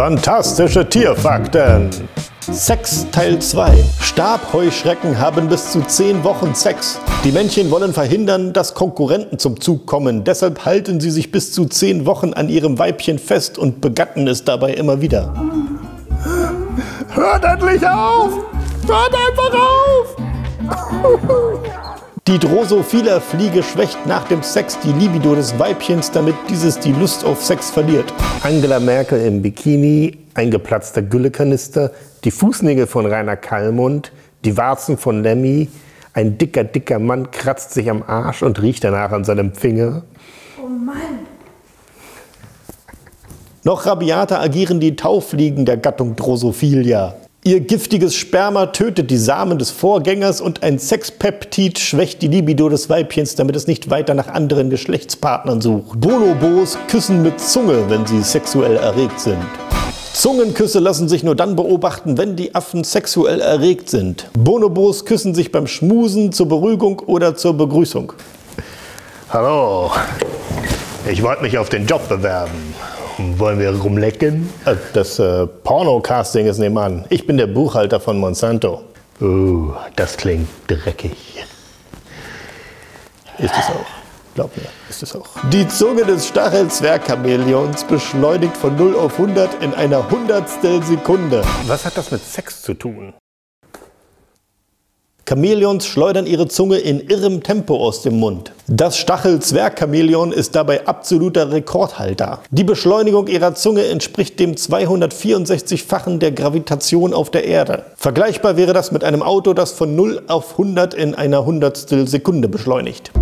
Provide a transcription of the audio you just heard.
Fantastische Tierfakten. Sex Teil 2. Stabheuschrecken haben bis zu 10 Wochen Sex. Die Männchen wollen verhindern, dass Konkurrenten zum Zug kommen. Deshalb halten sie sich bis zu 10 Wochen an ihrem Weibchen fest und begatten es dabei immer wieder. Hört endlich auf! Hört einfach auf! Die Drosophila-Fliege schwächt nach dem Sex die Libido des Weibchens, damit dieses die Lust auf Sex verliert. Angela Merkel im Bikini, ein geplatzter Güllekanister, die Fußnägel von Rainer Kallmund, die Warzen von Lemmy, ein dicker Mann kratzt sich am Arsch und riecht danach an seinem Finger. Oh Mann! Noch rabiater agieren die Taufliegen der Gattung Drosophilia. Ihr giftiges Sperma tötet die Samen des Vorgängers und ein Sexpeptid schwächt die Libido des Weibchens, damit es nicht weiter nach anderen Geschlechtspartnern sucht. Bonobos küssen mit Zunge, wenn sie sexuell erregt sind. Zungenküsse lassen sich nur dann beobachten, wenn die Affen sexuell erregt sind. Bonobos küssen sich beim Schmusen, zur Beruhigung oder zur Begrüßung. Hallo, ich wollte mich auf den Job bewerben. Wollen wir rumlecken? Das Porno-Casting ist nebenan. Ich bin der Buchhalter von Monsanto. Das klingt dreckig. Ist es auch. Glaub mir, ist es auch. Die Zunge des Stachelzwergchamäleons beschleunigt von 0 auf 100 in einer Hundertstel Sekunde. Was hat das mit Sex zu tun? Chamäleons schleudern ihre Zunge in irrem Tempo aus dem Mund. Das Stachelzwergchamäleon ist dabei absoluter Rekordhalter. Die Beschleunigung ihrer Zunge entspricht dem 264-fachen der Gravitation auf der Erde. Vergleichbar wäre das mit einem Auto, das von 0 auf 100 in einer Hundertstel Sekunde beschleunigt.